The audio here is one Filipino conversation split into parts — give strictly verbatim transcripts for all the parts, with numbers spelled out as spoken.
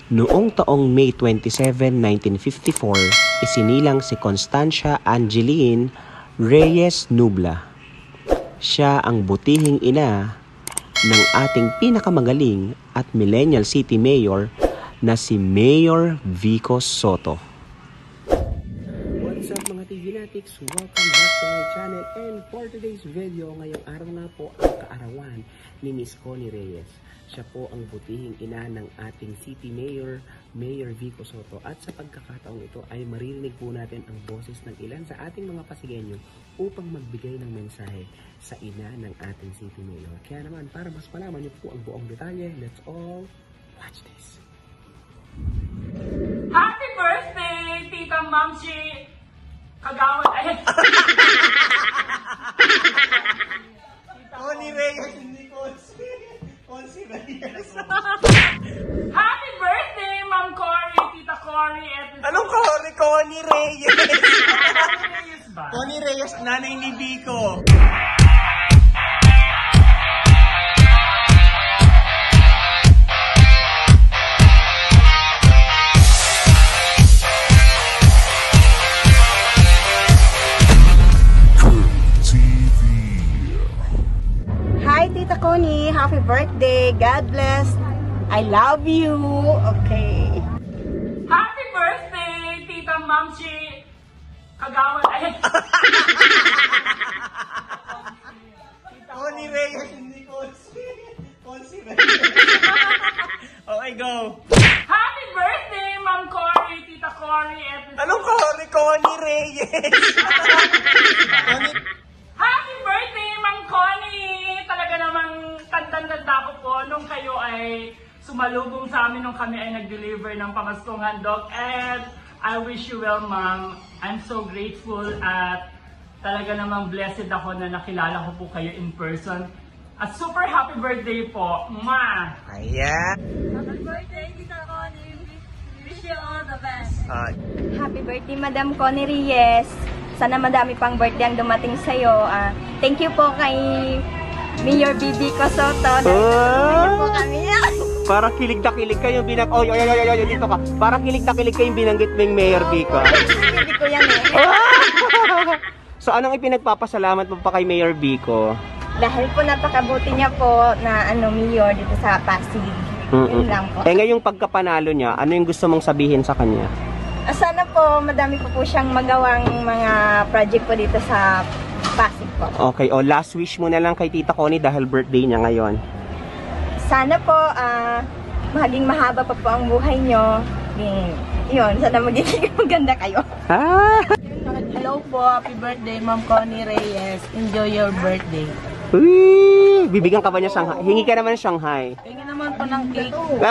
Noong taong May twenty-seven, nineteen fifty-four, isinilang si Constancia Angeline Reyes Nubla. Siya ang butihing ina ng ating pinakamagaling at Millennial City Mayor na si Mayor Vico Soto. What's up mga T V Natics? Welcome back to my channel, and for today's video, ngayong araw na po ang kaarawan ni Miss Connie Reyes. Siya po ang butihing ina ng ating City Mayor, Mayor Vico Soto. At sa pagkakataong ito ay maririnig po natin ang boses ng ilan sa ating mga Pasigueño upang magbigay ng mensahe sa ina ng ating City Mayor. Kaya naman, para mas malaman niyo po ang buong detalye, let's all watch this. Happy birthday, Tita Mamsi Kagawad! Ayan! Connie Reyes, hindi Consi. Consi Reyes. Happy birthday, Ma'am Cory, Tita Cory, at Anong Cory? Connie Reyes. Connie Reyes ba? Connie Reyes, nanay ni Vico. Hi, Tita Connie. Happy birthday. God bless. I love you. Okay. Happy birthday, Tita Mamsi Kagawad! Ayan! Connie Reyes, hindi Consi. Consi Reyes. Okay, go. Happy birthday, Ma'am Cory, Tita Cory, at Anong Cory? Connie Reyes. Connie. Happy birthday, Ma'am Connie! Talaga namang tandang-tanda ko po nung kayo ay sumalubong sa amin nung kami ay nag-deliver ng pamaskong handog. And I wish you well, Ma'am. I'm so grateful at talaga namang blessed ako na nakilala ko po kayo in person. A super happy birthday po! Mwah! Ayan. Happy birthday, Tita Connie. Wish you all the best. Uh, Happy birthday, Madam Connie Reyes. Sana madami pang birthday ang dumating sa'yo. Uh, thank you po kay Mayor Vico Soto. Dahil po kami. Parang kilig na kilig kayo binag... Oy, oy, oy, oy, oy, dito ka. Parang kilig na kilig kayong binanggit mo yung Mayor Vico. Hindi ko yan eh. So, anong ipinagpapasalamat mo pa kay Mayor Vico? Dahil po napakabuti niya po na ano, Mayor dito sa Pasig. Mm-mm. Yun lang po. Eh, ngayong pagkapanalo niya, ano yung gusto mong sabihin sa kanya? Ah, sana po madami po po siyang magawang mga project po dito sa Pasig po. Okay, o last wish mo na lang kay Tita Connie dahil birthday niya ngayon. Sana po ah, maging mahaba pa po ang buhay niyo. Yun, sana magiging maganda kayo. Ah! Hello po. Happy birthday, Ma'am Connie Reyes. Enjoy your birthday. Uy! Bibigyan ka ba niya Shanghai? Hingi ka naman ng Shanghai. Tingin naman po ng cake.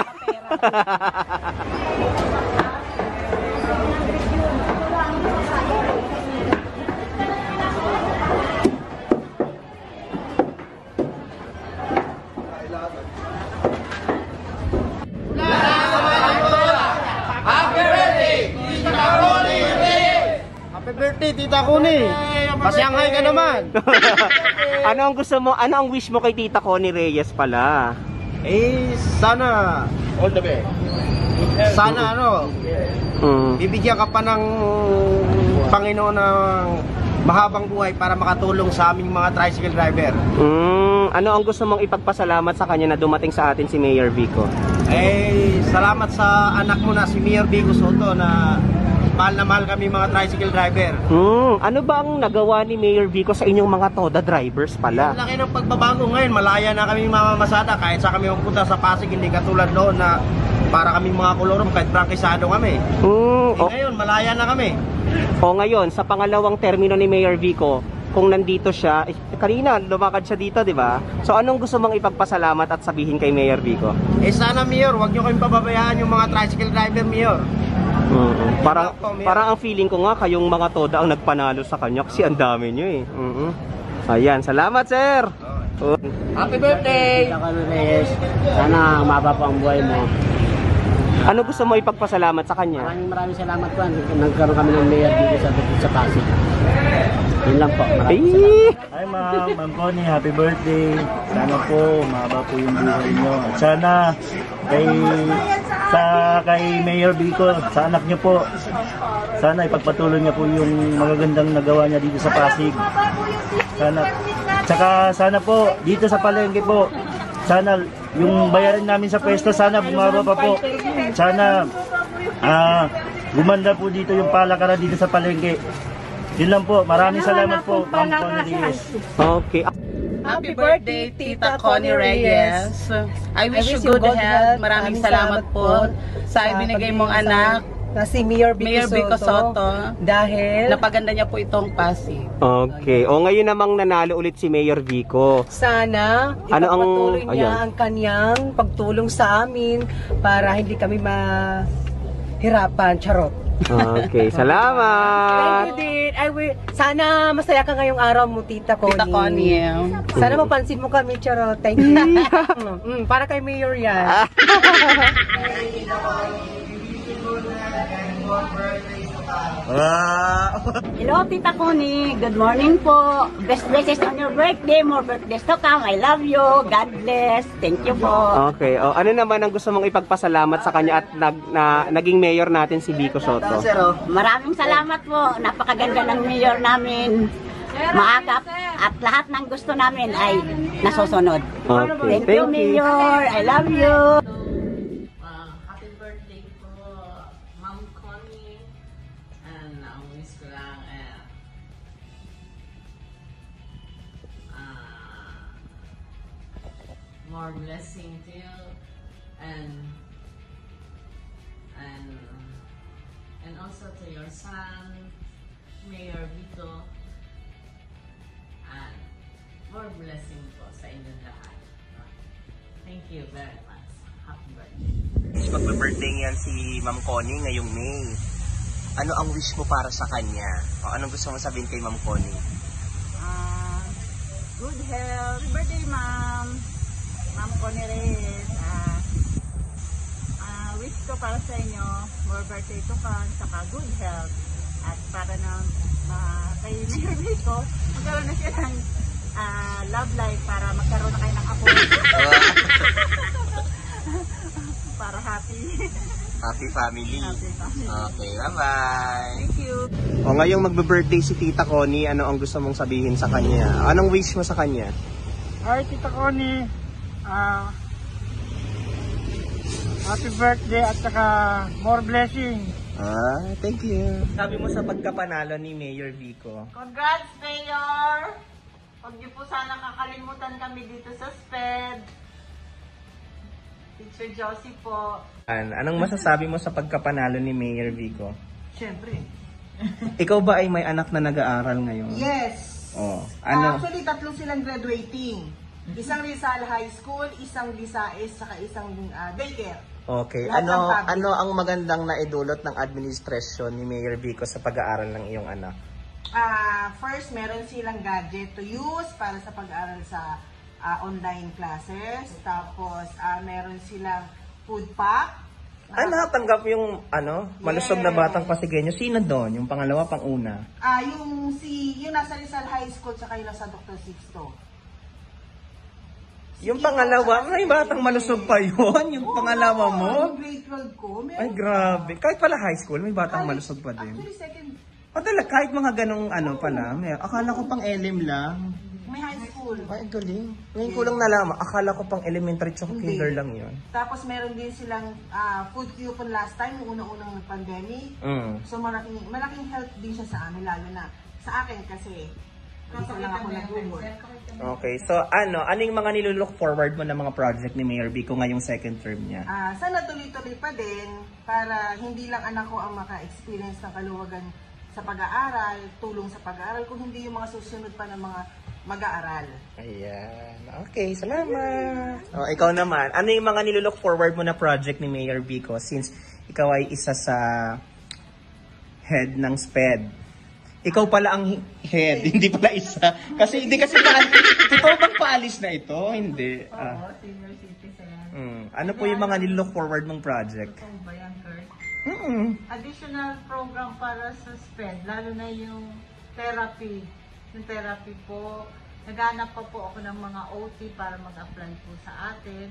Happy birthday, Tita Connie. Pasiyanghay ka naman. Ano ang gusto mo? Ano ang wish mo kay Tita Connie Reyes pala? Eh, sana all the best. Sana ano, Mm. bibigyan ka pa ng Panginoon ng mahabang buhay para makatulong sa aming mga tricycle driver. Mm. Ano ang gusto mong ipagpasalamat sa kanya na dumating sa atin si Mayor Vico? Eh, salamat sa anak mo na si Mayor Vico Soto na mahal na mahal kami mga tricycle driver. Mm. Ano ba ang nagawa ni Mayor Vico sa inyong mga Toda drivers pala? Laki ng pagbabago ngayon, malaya na kami mamamasada kahit sa kami magpunta sa Pasig, hindi katulad noon na para kami mga kolorom kahit prangkisado kami. Mm. Eh, O, ngayon, malaya na kami. o ngayon, sa pangalawang termino ni Mayor Vico, kung nandito siya, eh, kanina lumakad siya dito, di ba? So anong gusto mong ipagpasalamat at sabihin kay Mayor Vico? Eh sana, Mayor, huwag nyo kayong pababayaan yung mga tricycle driver, Mayor. Mm. Parang, Yun lang po, Mayor. parang ang feeling ko nga kayong mga Toda ang nagpanalo sa kanya kasi ang dami nyo eh. Mm-mm. Ayan, salamat sir! Oh. Happy birthday! Tita Connie Reyes, sana umaba pa ang buhay mo. Ano gusto mo ipagpasalamat sa kanya? Maraming maraming salamat po. Nagkaroon kami ng mayor dito sa, sa Pasig. Yun lang po. Maraming salamat. Hi ma'am, ma'am Connie, happy birthday. Sana po, mahaba po yung buhay nyo. At sana, kay, sa kay Mayor Vico, sa anak niyo po. Sana ipagpatuloy niya po yung magagandang nagawa niya dito sa Pasig. Sana. Tsaka sana po, dito sa palengke po, sana yung bayarin namin sa pwesto, sana bumaba pa po. Sana ah, gumanda po dito yung palakaran dito sa palengke. Yun lang po. Maraming salamat po, Ma'am Connie Reyes. Okay. Happy birthday, Tita Connie Reyes. I wish you good health. Maraming salamat po sa ibinigay mong anak, na si Mayor Vico, Mayor Vico Soto, Soto. dahil Napaganda niya po itong Pasig. Okay. O ngayon namang nanalo ulit si Mayor Vico. sana Ano ang- ipagpatuloy niya ayan. ang kanyang pagtulong sa amin para hindi kami mahirapan. Charot. Okay. Salamat. Thank you, Din. I will, sana masaya ka ngayong araw mo, Tita Connie. Tita Connie. Sana mapansin mo kami, Charot. Thank you. mm, para kay Mayor yan. Hello, Tita Connie. Good morning po. Best wishes on your birthday. More birthdays to come. I love you. God bless. Thank you po. Okay. O ano naman ang gusto mong ipagpasalamat sa kanya at nag, na, naging mayor natin si Vico Soto? Maraming salamat po. Napakaganda ng mayor namin. Maagap at lahat ng gusto namin ay nasusunod. Okay. Thank you, Mayor. I love you. Happy birthday po, Ma'am Connie. And ang wish ko lang eh, ah, more blessing to you and and and also to your son, Mayor Vico. And more blessing po sa inyong lahat. Thank you very much. Happy birthday. Magbe-birthday yan si Ma'am Connie ngayong May. Ano ang wish mo para sa kanya? O anong gusto mo sabihin kay Ma'am Connie? Ah, good health. Happy birthday, Ma'am. Ma'am Connie Reyes. Ah, ah, wish ko para sa inyo, more birthday to come, saka good health. At para na uh, kay Mayor Vico, magkaroon na siya ng ah, love life para magkaroon na kayo ng apo. Para happy. Happy family. Happy family. Okay, bye-bye. Thank you. O ngayong magbe-birthday si Tita Connie, ano ang gusto mong sabihin sa kanya? Anong wish mo sa kanya? Hi, Tita Connie. Ah, happy birthday at saka more blessing. Ah, thank you. Sabi mo sa pagkapanalo ni Mayor Vico. Congrats, Mayor! Huwag niyo po sana kakalimutan kami dito sa S P E D. Teacher Josie po. An, anong masasabi mo sa pagkapanalo ni Mayor Vico? Siyempre. Ikaw ba ay may anak na nag-aaral ngayon? Yes. Oh, Ah, ano? actually, tatlo silang graduating. Isang Rizal High School, isang Visayas, saka isang uh, daycare. Okay, Lahat ng ano public. ano ang magandang naidulot ng administrasyon ni Mayor Vico sa pag-aaral ng iyong anak? Ah, first, meron silang gadget to use para sa pag-aaral sa ah, online classes. Tapos, ah, meron silang food pack. Ah, nakatanggap yung ano, malusog na batang Pasigueño. Sino doon? Yung pangalawa, pang-una? Ah, yung si yung nasa Rizal High School tsaka yung nasa Doctor Sixto. Yung pangalawa, may batang malusog pa yun. Yung pangalawa mo? Yung grade twelve ko, meron. Ay, grabe. Kahit pala high school, may batang malusog pa din. Actually, second, O talaga, kahit mga ganong ano pala, may, akala ko pang elim lang. may high school. Ay, galing. Ngayon ko lang nalaman, akala ko pang elementary tsaka Hindi. kinder lang yun. Tapos meron din silang ah, food coupon last time, yung unang-unang pandemic. Mm. So malaking, malaking help din siya sa amin, lalo na sa akin kasi isa lang ako nag-work. Okay, so ano, ano yung mga nilulook forward mo na mga project ni Mayor Vico ngayong second term niya? Ah, sana tuloy-tuloy pa din para hindi lang anak ko ang maka-experience ng kaluwagan sa pag-aaral, tulong sa pag-aaral, kung hindi yung mga susunod pa ng mga mag-aaral. Ayan. Okay, salamat. O, ikaw naman, ano yung mga nilulook forward mo na project ni Mayor Vico since ikaw ay isa sa head ng S P E D? Ikaw pala ang head, hindi pala isa. Kasi hindi kasi paalis. Totoo bang paalis na ito? Hindi. Oo, Ah. senior citizen. Mm. Ano po yung mga nilook forward mong project? Ito ba yan, Kurt? Mm. Additional program para sa S P E D, lalo na yung therapy. Yung therapy po, naghanap pa po ako ng mga O T para mag-apply po sa atin.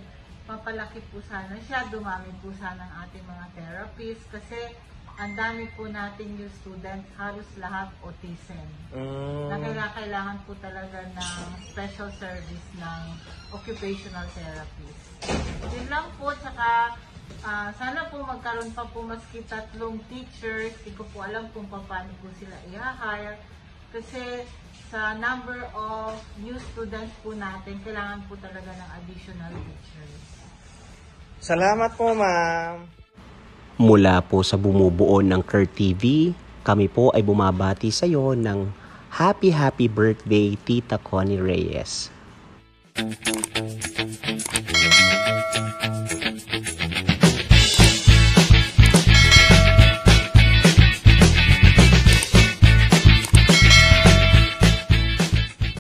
mapalaki po sana siya, dumami po sana ang ating mga therapists kasi ang dami po nating new students, halos lahat autism. Mm. Na kaya kailangan po talaga ng special service ng occupational therapist. Yun lang po, tsaka uh, sana po magkaroon pa po maski tatlong teachers. Hindi ko po alam kung paano po sila i-hire. Kasi sa number of new students po natin, kailangan po talaga ng additional teachers. Salamat po, ma'am. Mula po sa bumubuo ng Kurt T V, kami po ay bumabati sa iyo ng Happy Happy Birthday, Tita Connie Reyes.